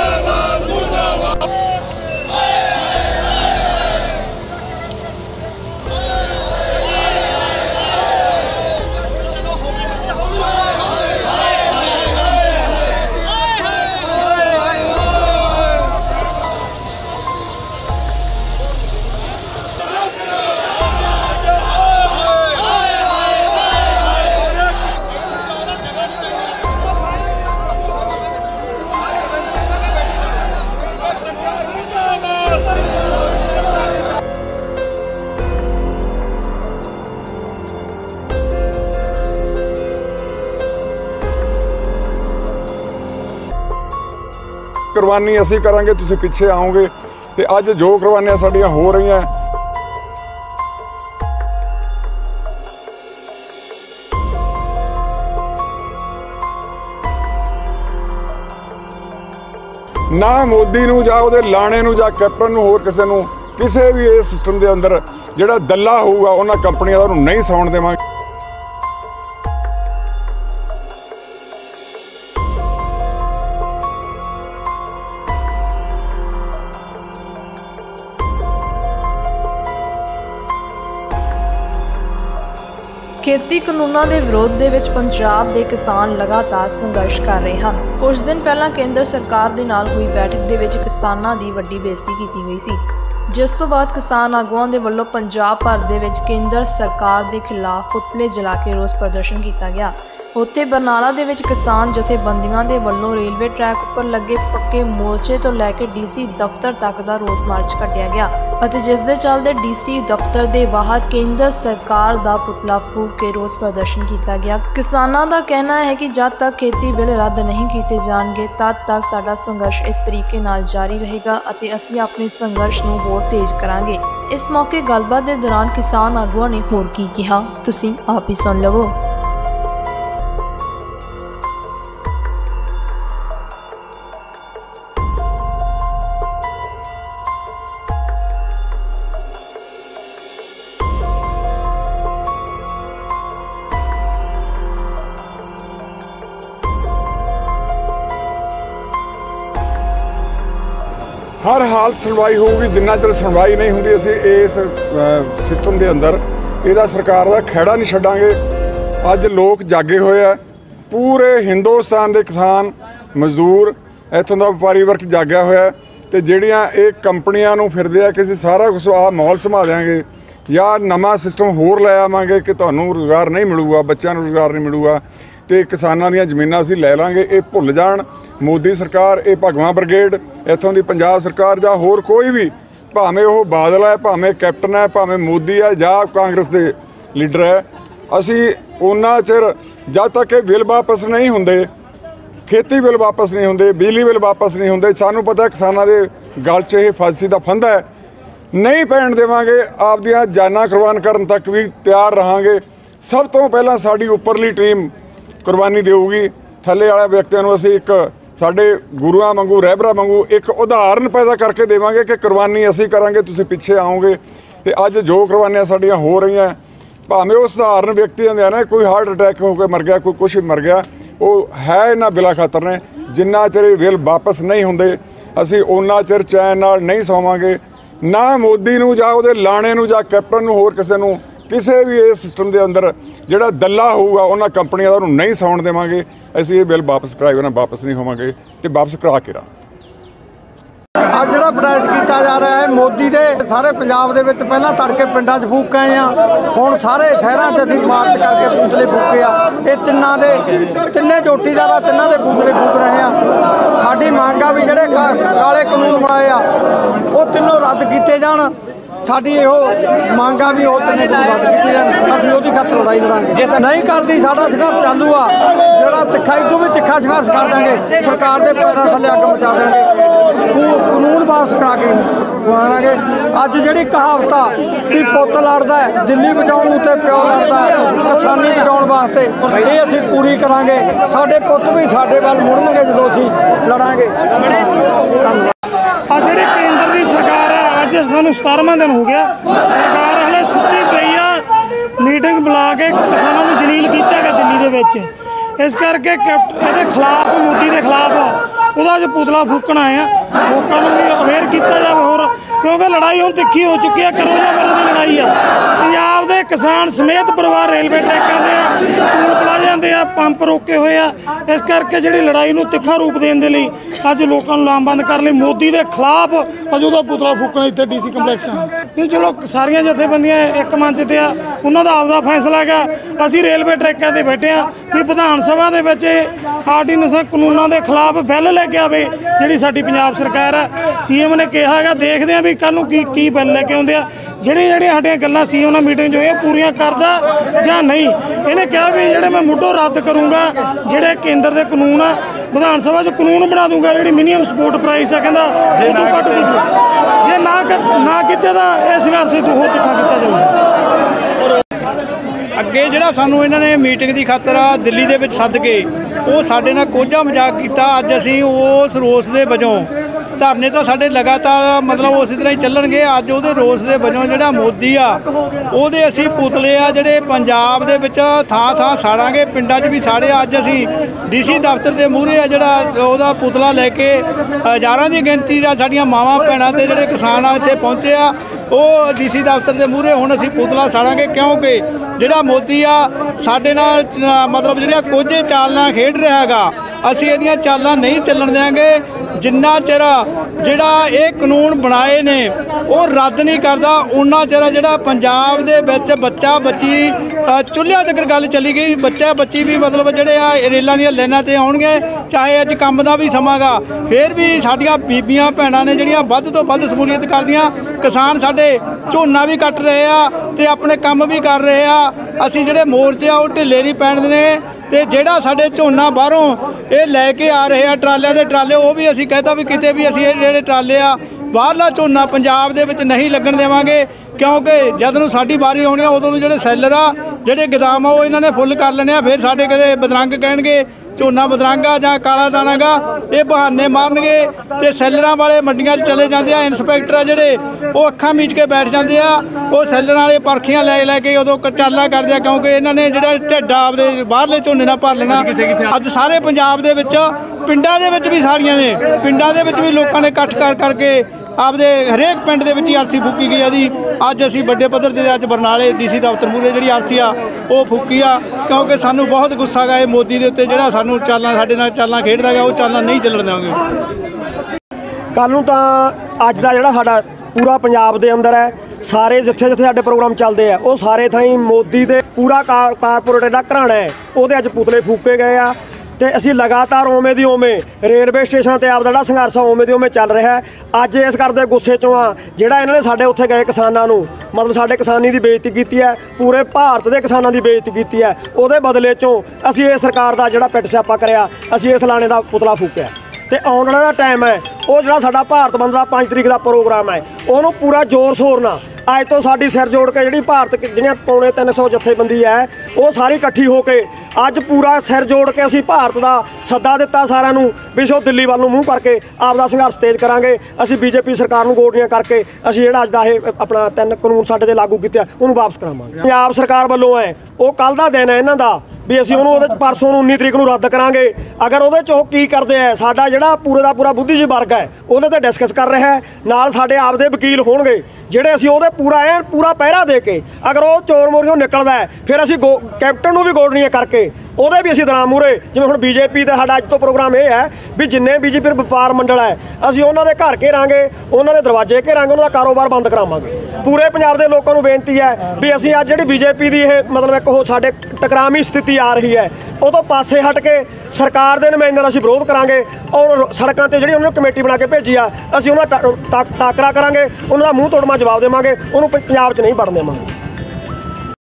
कुर्बानी असीं करांगे, तुसीं पिछे आओगे। ते अज जो कुर्बानियां साडियां हो रही हैं, ना मोदी नूं जां उहदे लाणे नूं जां कैप्टन नूं होर किसे नूं किसे भी इस सिस्टम दे अंदर जिहड़ा दल्ला होऊगा उन्हां कंपनियां दा उहनूं नहीं सौण देवांगे। खेती कानूनों के विरोध दे विच पंजाब के किसान लगातार संघर्ष कर रहे हैं। कुछ दिन पहला केंद्र सरकार दे नाल हुई बैठक दे विच किसानां दी वड्डी बेइज्जती कीती गई सी, जिस तो बाद किसान आगुआं दे वल्लों पंजाब भर दे विच केंद्र सरकार के खिलाफ पुतले जला के रोस प्रदर्शन किया गया। उत्थे बरनाला दे विच किसान जथेबंदियां दे वल्लों रेलवे ट्रैक पर लगे पक्के मोर्चे तो लैके डीसी दफ्तर तक दा रोस मार्च कढ़िया गया अते जिस दे चलदे डीसी दफ्तर दे बाहर केंद्र सरकार दा पुतला फूक के रोस प्रदर्शन किया गया। किसानां दा कहना है कि जब तक खेती बिल रद्द नहीं किए जाणगे तद तक साडा संघर्ष इस तरीके नाल जारी रहेगा अते असीं अपने संघर्ष नूं होर तेज करांगे। इस मौके गलबात दे दौरान किसान आगुआं ने होर की कहा, तुसीं आप ही सुन लवो। हर हालत सुनवाई होगी, जिन्ना चर सुनवाई नहीं होंगी असीं इस सिस्टम के अंदर इहदा सरकार का खैड़ा नहीं छड्डांगे। अज लोग जागे हुए है, पूरे हिंदुस्तान के किसान मजदूर इत्थों का व्यापारी वर्ग जाग्या होया ते जिहड़ियां ये कंपनियां नूं फिरदे आ कि असीं सारा कुछ आ माहौल संभाल देंगे या नवां सिस्टम होर लै आवांगे कि तुहानूं रोज़गार नहीं मिलूगा, बच्चों नूं रोज़गार नहीं मिलूगा ते किसानां दीयां ज़मीनां असीं लै लांगे। ये भुल जाण मोदी सरकार, ये भगवां ब्रिगेड, इत्थों की पंजाब सरकार जां होर कोई भी, भावें वो बादल है, भावें कैप्टन है, भावें मोदी है जां कांग्रेस के लीडर है, असीं उन्ना चिर जब तक ये बिल वापस नहीं होंदे, खेती बिल वापस नहीं होंदे, बिजली बिल वापस नहीं होंदे, सानूं पता किसानां दे गल 'च ये फांसी दा फंदा है, नहीं पैण देवांगे। आपदियां जानां कुर्बान करन तक भी तैयार रहांगे। सब तो पहलां साडी उपरली टीम कुर्बानी देऊगी, थल्ले वाले व्यक्तियों नूं असीं एक साडे गुरुआं वांगू रहबरा वांगू एक उदाहरण पैदा करके देवांगे कि कुर्बानी असीं करांगे, तुसीं पिछे आओगे। ते अज जो कुर्बानियां साडियां हो रही हैं, भावें वो सधारण व्यक्तियों दे ना, कोई हार्ट अटैक होकर मर गया, कोई कुछ मर गया, वो है इन्हां बिला खातर ने। जिन्ना चिर बिल वापस नहीं होंदे असीं उन्ना चिर चैन नाल नहीं सोवांगे। ना मोदी नूं जां उहदे लाणे नूं जां कैप्टन नूं होर किसे नूं किसी भी इस सिस्टम के अंदर जिहड़ा दल्ला होऊगा उन्हां कंपनियां दा उहनूं नहीं सौण देवांगे। असीं ये बिल वापस कराए बिना वापस नहीं होवांगे ते वापस करा के रहांगे। ਅੱਜ ਜਿਹੜਾ ਪ੍ਰੋਟੈਸਟ ਕੀਤਾ ਜਾ ਰਿਹਾ ਹੈ ਮੋਦੀ ਦੇ ਸਾਰੇ ਪੰਜਾਬ ਦੇ ਵਿੱਚ ਪਹਿਲਾਂ ਤੜਕੇ ਪਿੰਡਾਂ 'ਚ ਫੂਕ ਆਏ ਆ, ਹੁਣ ਸਾਰੇ ਸ਼ਹਿਰਾਂ 'ਚ ਅਸੀਂ ਮਾਰਚ ਕਰਕੇ ਪੁਤਲੇ ਫੂਕੇ ਆ। ਇਹ ਤਿੰਨੇ ਚੋਟੀਦਾਰ ਆ, ਤਿੰਨਾਂ ਦੇ ਪੁਤਲੇ ਫੂਕ ਰਹੇ ਆ। ਸਾਡੀ ਮੰਗ ਆ ਵੀ ਜਿਹੜੇ ਕਾਲੇ ਕਾਨੂੰਨ ਬਣਾਏ ਆ ਉਹ ਤਿੰਨੋਂ ਰੱਦ ਕੀਤੇ ਜਾਣ। ਸਾਡੀ ਇਹੋ ਮੰਗ ਆ ਵੀ ਉਹ ਤਿੰਨੇ ਕਾਨੂੰਨ ਰੱਦ ਕੀਤੇ ਜਾਣ, ਅਸੀਂ ਉਹਦੀ ਖਾਤਰ ਲੜਾਈ ਲੜਾਂਗੇ। ਨਹੀਂ ਕਰਦੀ ਸਾਡਾ ਸੰਘਰਸ਼ ਚਾਲੂ ਆ, ਜਿਹੜਾ ਤਿੱਖਾ ਇਦੋਂ ਵੀ ਤਿੱਖਾ ਸੰਘਰਸ਼ ਕਰ ਦਾਂਗੇ। ਸਰਕਾਰ ਦੇ ਪੈਰਾਂ ਥੱਲੇ ਅੱਗ ਮਚਾ ਦਾਂਗੇ, ਕਾਨੂੰਨ ਵਾਪਸ ਕਰਾ ਕੇ ਗਵਾਵਾਂਗੇ। ਅੱਜ ਜਿਹੜੀ ਕਹਾਵਤ ਆ ਵੀ ਪੁੱਤ ਲੜਦਾ ਹੈ ਦਿੱਲੀ ਬਚਾਉਣ ਨੂੰ ਤੇ ਪਿਓ ਲੜਦਾ ਕਿਸਾਨੀ ਬਚਾਉਣ ਵਾਸਤੇ, ਇਹ ਅਸੀਂ ਪੂਰੀ ਕਰਾਂਗੇ। ਸਾਡੇ ਪੁੱਤ ਵੀ ਸਾਡੇ ਵੱਲ ਮੁੜਨਗੇ ਜਦੋਂ ਅਸੀਂ ਲੜਾਂਗੇ। ਧੰਨਵਾਦ। ਆ ਜਿਹੜੀ ਕੇਂਦਰ ਦੀ ਸਰਕਾਰ ਹੈ, ਅੱਜ ਸਾਨੂੰ 17ਵਾਂ ਦਿਨ ਹੋ ਗਿਆ, ਸਰਕਾਰ ਹਲੇ ਸੁੱਤੀ ਪਈ ਆ। ਮੀਟਿੰਗ ਬੁਲਾ ਕੇ ਕਿਸਾਨਾਂ ਨੂੰ ਜਲੀਲ ਕੀਤਾ ਗਿਆ ਦਿੱਲੀ ਦੇ ਵਿੱਚ। ਇਸ ਕਰਕੇ ਇਹਦੇ ਖਿਲਾਫ, ਮੋਦੀ ਦੇ ਖਿਲਾਫ ਉਹਦਾ ਅੱਜ ਪੁਤਲਾ ਫੂਕਣ ਆਏ ਆ। ਲੋਕਾਂ ਨੂੰ ਵੀ ਅਵੇਅਰ ਕੀਤਾ ਜਾਵੇ ਹੋਰ, ਕਿਉਂਕਿ ਲੜਾਈ ਹੁਣ ਤਿੱਖੀ ਹੋ ਚੁੱਕੀ ਹੈ। ਕਰੋ ਜਾਂ ਮਰੋ ਦੀ ਲੜਾਈ ਆ। ਪੰਜਾਬ ਦੇ ਕਿਸਾਨ ਸਮੇਤ ਪਰਿਵਾਰ ਰੇਲਵੇ ਟਰੈਕਾਂ ਦੇ ਆ, ਟੂਲ ਪਲਾਜ਼ਿਆਂ ਦੇ ਆ, ਪੰਪ ਰੋਕੇ ਹੋਏ ਆ। ਇਸ ਕਰਕੇ ਜਿਹੜੀ ਲੜਾਈ ਨੂੰ ਤਿੱਖਾ ਰੂਪ ਦੇਣ ਦੇ ਲਈ ਅੱਜ ਲੋਕਾਂ ਨੂੰ ਲਾਮਬੰਦ ਕਰਨ ਲਈ ਮੋਦੀ ਦੇ ਖਿਲਾਫ ਅੱਜ ਉਹਦਾ ਪੁਤਲਾ ਫੂਕਣਾ ਇੱਥੇ DC ਕੰਪਲੈਕਸ ਆ। ਨਹੀਂ ਚਲੋ ਸਾਰੀਆਂ ਜਥੇਬੰਦੀਆਂ ਇੱਕ ਮੰਚ ਤੇ ਆ, ਉਹਨਾਂ ਦਾ ਆਪਦਾ ਫੈਸਲਾ ਹੈਗਾ। ਅਸੀਂ ਰੇਲਵੇ ਟਰੈਕਾਂ ਤੇ ਬੈਠੇ ਆ ਵੀ ਵਿਧਾਨ ਸਭਾ ਦੇ ਵਿੱਚ ਆਰਡੀਨੈਂਸਾਂ ਕਾਨੂੰਨਾਂ ਦੇ ਖਿਲਾਫ ਬਿੱਲ ਲੈ ਕੇ ਆਵੇ ਜਿਹੜੀ ਸਾਡੀ ਪੰਜਾਬ ਸਰਕਾਰ ਆ। CM ਨੇ ਕਿਹਾ ਹੈਗਾ, ਦੇਖਦੇ ਆ ਵੀ ਕੱਲ੍ਹ ਨੂੰ ਕੀ ਬਿੱਲ ਲੈ ਕੇ ਆਉਂਦੇ ਆ। ਜਿਹੜੀਆਂ ਸਾਡੀਆਂ ਗੱਲਾਂ CM ਨਾਲ ਮੀਟਿੰਗ 'ਚ ਹੋਈਆਂ ਪੂਰੀਆਂ ਕਰਦਾ ਜਾਂ ਨਹੀਂ। ਇਹਨੇ ਕਿਹਾ ਵੀ ਜਿਹੜੇ ਮੈਂ ਮੁੱਢੋਂ ਰੱਦ ਕਰੂੰਗਾ ਜਿਹੜੇ ਕੇਂਦਰ ਦੇ ਕਾਨੂੰਨ ਆ, ਵਿਧਾਨ ਸਭਾ 'ਚ ਕਾਨੂੰਨ ਬਣਾ ਦੂੰਗਾ। ਜਿਹੜੀ ਮਿਨੀਮਮ ਸਪੋਰਟ ਪ੍ਰਾਈਸ ਆ ਕਹਿੰਦਾ ਉਹ ਤੋਂ ਘੱਟ ਜੇ ਨਾ ਕੀਤੇ ਤਾਂ ਇਹ ਸੰਘਰਸ਼ ਤੋਂ ਹੋਰ ਤਿੱਖਾ ਕੀਤਾ ਜਾਊਗਾ। ਅੱਗੇ ਜਿਹੜਾ ਸਾਨੂੰ ਇਹਨਾਂ ਨੇ ਮੀਟਿੰਗ ਦੀ ਖਾਤਰ ਦਿੱਲੀ ਦੇ ਵਿੱਚ ਸੱਦ ਕੇ ਉਹ ਸਾਡੇ ਨਾਲ ਕੋਝਾ ਮਜ਼ਾਕ ਕੀਤਾ। ਅੱਜ ਅਸੀਂ ਉਸ ਰੋਸ ਦੇ ਵਜੋਂ ਧਰਨੇ ਤਾਂ ਸਾਡੇ ਲਗਾਤਾਰ ਮਤਲਬ ਉਸੇ ਤਰ੍ਹਾਂ ਹੀ ਚੱਲਣਗੇ। ਅੱਜ ਉਹਦੇ ਰੋਸ ਦੇ ਵਜੋਂ ਜਿਹੜਾ ਮੋਦੀ ਆ ਉਹਦੇ ਅਸੀਂ ਪੁਤਲੇ ਆ ਜਿਹੜੇ ਪੰਜਾਬ ਦੇ ਵਿੱਚ ਥਾਂ ਸਾੜਾਂਗੇ, ਪਿੰਡਾਂ 'ਚ ਵੀ ਸਾੜੇ। ਅੱਜ ਅਸੀਂ DC ਦਫ਼ਤਰ ਦੇ ਮੂਹਰੇ ਆ ਜਿਹੜਾ ਉਹਦਾ ਪੁਤਲਾ ਲੈ ਕੇ ਹਜ਼ਾਰਾਂ ਦੀ ਗਿਣਤੀ ਦਾ ਸਾਡੀਆਂ ਮਾਵਾਂ ਭੈਣਾਂ ਤੇ ਜਿਹੜੇ ਕਿਸਾਨ ਆ ਇੱਥੇ ਪਹੁੰਚੇ ਆ। ਉਹ DC ਦਫ਼ਤਰ ਦੇ ਮੂਹਰੇ ਹੁਣ ਅਸੀਂ ਪੁਤਲਾ ਸਾੜਾਂਗੇ, ਕਿਉਂਕਿ ਜਿਹੜਾ ਮੋਦੀ ਆ ਸਾਡੇ ਨਾਲ ਮਤਲਬ ਜਿਹੜੀਆਂ ਕੋਝੇ ਚਾਲਾਂ ਖੇਡ ਰਿਹਾ ਹੈਗਾ, ਅਸੀਂ ਇਹਦੀਆਂ ਚਾਲਾਂ ਨਹੀਂ ਚੱਲਣ ਦਿਆਂਗੇ ਜਿੰਨਾ ਚਿਰ ਜਿਹੜਾ ਇਹ ਕਾਨੂੰਨ ਬਣਾਏ ਨੇ ਉਹ ਰੱਦ ਨਹੀਂ ਕਰਦਾ। ਉਹਨਾਂ ਚਿਰ ਜਿਹੜਾ ਪੰਜਾਬ ਦੇ ਵਿੱਚ ਬੱਚਾ ਬੱਚੀ ਚੁੱਲ੍ਹਿਆਂ ਤੱਕ ਗੱਲ ਚੱਲੀ ਗਈ। ਬੱਚਾ ਬੱਚੀ ਵੀ ਮਤਲਬ ਜਿਹੜੇ ਆ ਰੇਲਾਂ ਦੀਆਂ ਲਾਈਨਾਂ ਤੇ ਆਉਣਗੇ, ਚਾਹੇ ਅੱਜ ਕੰਮ ਦਾ ਵੀ ਸਮਾਂ ਗਾ, ਫਿਰ ਵੀ ਸਾਡੀਆਂ ਬੀਬੀਆਂ ਭੈਣਾਂ ਨੇ ਜਿਹੜੀਆਂ ਵੱਧ ਤੋਂ ਵੱਧ ਸ਼ਮੂਲੀਅਤ ਕਰਦੀਆਂ। ਕਿਸਾਨ ਸਾਡੇ ਝੋਨਾ ਵੀ ਕੱਟ ਰਹੇ ਆ ਤੇ ਆਪਣੇ ਕੰਮ ਵੀ ਕਰ ਰਹੇ ਆ। ਅਸੀਂ ਜਿਹੜੇ ਮੋਰਚੇ ਆ ਉਹ ਢਿੱਲੇ ਨਹੀਂ ਪੈਣ ਦੇਣੇ। ਤੇ ਜਿਹੜਾ ਸਾਡੇ ਝੋਨਾ ਬਾਹਰੋਂ ਇਹ ਲੈ ਕੇ ਆ ਰਹੇ ਆ ਟਰਾਲਿਆਂ ਦੇ ਟਰਾਲੇ, ਉਹ ਵੀ ਅਸੀਂ ਕਹਿੰਦਾ ਵੀ ਕਿਤੇ ਵੀ ਅਸੀਂ ਇਹ ਜਿਹੜੇ ਟਰਾਲੇ ਆ ਬਾਹਰਲਾ ਝੋਨਾ ਪੰਜਾਬ ਦੇ ਵਿੱਚ ਨਹੀਂ ਲੱਗਣ ਦੇਵਾਂਗੇ। ਕਿਉਂਕਿ ਜਦ ਨੂੰ ਸਾਡੀ ਵਾਰੀ ਆਉਣੀ ਆ ਉਦੋਂ ਨੂੰ ਜਿਹੜੇ ਸੈਲਰ ਆ ਜਿਹੜੇ ਗੋਦਾਮ ਆ ਉਹ ਇਹਨਾਂ ਨੇ ਫੁੱਲ ਕਰ ਲੈਣੇ ਆ। ਫਿਰ ਸਾਡੇ ਕਦੇ ਬਦਰੰਗ ਕਹਿਣਗੇ ਝੋਨਾ ਬਦਰੰਗਾ ਜਾਂ ਕਾਲਾ ਦਾਣਾ ਗਾ, ਇਹ ਬਹਾਨੇ ਮਾਰਨਗੇ ਤੇ ਸੈਲਰਾਂ ਵਾਲੇ ਮੰਡੀਆਂ 'ਚ ਚਲੇ ਜਾਂਦੇ ਆ। ਇੰਸਪੈਕਟਰ ਆ ਜਿਹੜੇ ਉਹ ਅੱਖਾਂ ਮੀਚ ਕੇ ਬੈਠ ਜਾਂਦੇ ਆ। ਉਹ ਸੈਲਰਾਂ ਵਾਲੇ ਪਰਖੀਆਂ ਲੈ ਕੇ ਉਦੋਂ ਚਾਲਾਂ ਕਰਦੇ ਆ, ਕਿਉਂਕਿ ਇਹਨਾਂ ਨੇ ਜਿਹੜਾ ਢਿੱਡਾ ਆਪਦੇ ਬਾਹਰਲੇ ਝੋਨੇ ਨਾਲ ਭਰ ਲੈਣਾ। ਅੱਜ ਸਾਰੇ ਪੰਜਾਬ ਦੇ ਵਿੱਚ ਪਿੰਡਾਂ ਦੇ ਵਿੱਚ ਵੀ ਸਾਰੀਆਂ ਨੇ, ਪਿੰਡਾਂ ਦੇ ਵਿੱਚ ਵੀ ਲੋਕਾਂ ਨੇ ਇਕੱਠ ਕਰਕੇ ਆਪਦੇ ਹਰੇਕ ਪਿੰਡ ਦੇ ਵਿੱਚ ਹੀ ਅਰਥੀ ਫੂਕੀ ਗਈ ਆ ਜੀ। ਅੱਜ ਅਸੀਂ ਵੱਡੇ ਪੱਧਰ 'ਤੇ ਅੱਜ ਬਰਨਾਲੇ DC ਦਫ਼ਤਰ ਮੂਹਰੇ ਜਿਹੜੀ ਅਰਥੀ ਆ ਉਹ ਫੂਕੀ ਆ, ਕਿਉਂਕਿ ਸਾਨੂੰ ਬਹੁਤ ਗੁੱਸਾ ਗਾ ਇਹ ਮੋਦੀ ਦੇ ਉੱਤੇ ਜਿਹੜਾ ਸਾਨੂੰ ਚਾਲਾਂ ਸਾਡੇ ਨਾਲ ਚਾਲਾਂ ਖੇਡਦਾ ਗਾ। ਉਹ ਚਾਲਾਂ ਨਹੀਂ ਚੱਲਣ ਦੇਵਾਂਗੇ। ਕੱਲ੍ਹ ਨੂੰ ਤਾਂ ਅੱਜ ਦਾ ਜਿਹੜਾ ਸਾਡਾ ਪੂਰਾ ਪੰਜਾਬ ਦੇ ਅੰਦਰ ਹੈ, ਸਾਰੇ ਜਿੱਥੇ ਸਾਡੇ ਪ੍ਰੋਗਰਾਮ ਚੱਲਦੇ ਆ ਉਹ ਸਾਰੇ ਥਾਈਂ ਮੋਦੀ ਦੇ ਪੂਰਾ ਕਾਰਪੋਰੇਟ ਦਾ ਘਰਾਣਾ ਹੈ ਉਹਦੇ ਅੱਜ ਪੁਤਲੇ ਫੂਕੇ ਗਏ ਆ। ਤੇ ਅਸੀਂ ਲਗਾਤਾਰ ਉਵੇਂ ਦੀ ਉਵੇਂ ਰੇਲਵੇ ਸਟੇਸ਼ਨ ਤੇ ਆਪਦਾ ਜਿਹੜਾ ਸੰਘਰਸ਼ ਉਵੇਂ ਦੀ ਉਵੇਂ ਚੱਲ ਰਿਹਾ। ਅੱਜ ਇਸ ਕਰਦੇ ਗੁੱਸੇ 'ਚੋਂ ਆ ਜਿਹੜਾ ਇਹਨਾਂ ਨੇ ਸਾਡੇ ਉੱਥੇ ਗਏ ਕਿਸਾਨਾਂ ਨੂੰ ਮਤਲਬ ਸਾਡੇ ਕਿਸਾਨੀ ਦੀ ਬੇਇੱਜ਼ਤੀ ਕੀਤੀ ਹੈ, ਪੂਰੇ ਭਾਰਤ ਦੇ ਕਿਸਾਨਾਂ ਦੀ ਬੇਇੱਜ਼ਤੀ ਕੀਤੀ ਹੈ। ਉਹਦੇ ਬਦਲੇ 'ਚੋਂ ਅਸੀਂ ਇਹ ਸਰਕਾਰ ਦਾ ਜਿਹੜਾ ਪਿੱਟ ਸਿਆਪਾ ਕਰਿਆ, ਅਸੀਂ ਇਸ ਲਾਣੇ ਦਾ ਪੁਤਲਾ ਫੂਕਿਆ। ਤੇ ਆਉਣ ਵਾਲਾ ਟਾਈਮ ਹੈ ਉਹ ਜਿਹੜਾ ਸਾਡਾ ਭਾਰਤ ਬੰਦ ਦਾ 5 ਤਰੀਕ ਦਾ ਪ੍ਰੋਗਰਾਮ ਹੈ ਉਹਨੂੰ ਪੂਰਾ ਜ਼ੋਰ ਸ਼ੋਰ ਨਾਲ ਅੱਜ ਤੋਂ ਸਾਡੀ ਸਿਰ ਜੋੜ ਕੇ ਜਿਹੜੀ ਭਾਰਤ ਜਿਹੜੀਆਂ ਪੌਣੇ 300 ਜਥੇਬੰਦੀ ਹੈ ਉਹ ਸਾਰੀ ਇਕੱਠੀ ਹੋ ਕੇ ਅੱਜ ਪੂਰਾ ਸਿਰ ਜੋੜ ਕੇ ਅਸੀਂ ਭਾਰਤ ਦਾ ਸੱਦਾ ਦਿੱਤਾ ਸਾਰਿਆਂ ਨੂੰ ਵੀ ਸੋ ਦਿੱਲੀ ਵੱਲ ਨੂੰ ਮੂੰਹ ਕਰਕੇ ਆਪਦਾ ਸੰਘਰਸ਼ ਤੇਜ਼ ਕਰਾਂਗੇ। ਅਸੀਂ BJP ਸਰਕਾਰ ਨੂੰ ਗੋਡੀਆਂ ਕਰਕੇ ਅਸੀਂ ਜਿਹੜਾ ਅੱਜ ਦਾ ਇਹ ਆਪਣਾ 3 ਕਾਨੂੰਨ ਸਾਡੇ ਤੇ ਲਾਗੂ ਕੀਤੇ ਉਹਨੂੰ ਵਾਪਸ ਕਰਾਵਾਂਗੇ। ਪੰਜਾਬ ਸਰਕਾਰ ਵੱਲੋਂ ਹੈ ਉਹ ਕੱਲ੍ਹ ਦਾ ਦਿਨ ਹੈ ਇਹਨਾਂ ਦਾ ਵੀ ਅਸੀਂ ਉਹਨੂੰ ਉਹਦੇ 'ਚ ਪਰਸੋਂ ਨੂੰ 19 ਤਰੀਕ ਨੂੰ ਰੱਦ ਕਰਾਂਗੇ। ਅਗਰ ਉਹਦੇ 'ਚ ਉਹ ਕੀ ਕਰਦੇ ਹੈ ਸਾਡਾ ਜਿਹੜਾ ਪੂਰੇ ਦਾ ਪੂਰਾ ਬੁੱਧੀਜੀਵੀ ਵਰਗ ਹੈ ਉਹਦੇ 'ਤੇ ਡਿਸਕਸ ਕਰ ਰਿਹਾ ਹੈ। ਨਾਲ ਸਾਡੇ ਆਪਦੇ ਵਕੀਲ ਹੋਣਗੇ ਜਿਹੜੇ ਅਸੀਂ ਉਹਦੇ ਪੂਰਾ ਪਹਿਰਾ ਦੇ ਕੇ ਅਗਰ ਉਹ ਚੋਰ ਮੋਰੀਓਂ ਨਿਕਲਦਾ ਹੈ ਫਿਰ ਅਸੀਂ ਕੈਪਟਨ ਨੂੰ ਵੀ ਗੋਡਣੀਆਂ ਕਰਕੇ ਉਹਦੇ ਵੀ ਅਸੀਂ ਦਰਾਂ ਮੂਹਰੇ ਜਿਵੇਂ ਹੁਣ BJP ਦਾ ਸਾਡਾ ਅੱਜ ਤੋਂ ਪ੍ਰੋਗਰਾਮ ਇਹ ਹੈ ਵੀ ਜਿੰਨੇ BJP ਵਪਾਰ ਮੰਡਲ ਹੈ ਅਸੀਂ ਉਹਨਾਂ ਦੇ ਘਰ ਘੇਰਾਂਗੇ, ਉਹਨਾਂ ਦੇ ਦਰਵਾਜ਼ੇ ਘੇਰਾਂਗੇ, ਉਹਨਾਂ ਦਾ ਕਾਰੋਬਾਰ ਬੰਦ ਕਰਾਵਾਂਗੇ। ਪੂਰੇ ਪੰਜਾਬ ਦੇ ਲੋਕਾਂ ਨੂੰ ਬੇਨਤੀ ਹੈ ਵੀ ਅਸੀਂ ਅੱਜ ਜਿਹੜੀ BJP ਦੀ ਇਹ ਮਤਲਬ ਇੱਕ ਉਹ ਸਾਡੇ ਟਕਰਾਵੀਂ ਸਥਿਤੀ ਆ ਰਹੀ ਹੈ ਉਹ ਤੋਂ ਪਾਸੇ ਹਟ ਕੇ ਸਰਕਾਰ ਦੇ ਨੁਮਾਇੰਦਿਆਂ ਦਾ ਅਸੀਂ ਵਿਰੋਧ ਕਰਾਂਗੇ ਔਰ ਸੜਕਾਂ 'ਤੇ ਜਿਹੜੀ ਉਹਨਾਂ ਨੇ ਕਮੇਟੀ ਬਣਾ ਕੇ ਭੇਜੀ ਆ ਅਸੀਂ ਉਹਨਾਂ ਟਾਕਰਾ ਕਰਾਂਗੇ, ਉਹਨਾਂ ਦਾ ਮੂੰਹ ਤੋੜਵਾਂ ਜਵਾਬ ਦੇਵਾਂਗੇ, ਉਹਨੂੰ ਪੰਜਾਬ 'ਚ ਨਹੀਂ ਵੜਨ ਦੇਵਾਂਗੇ।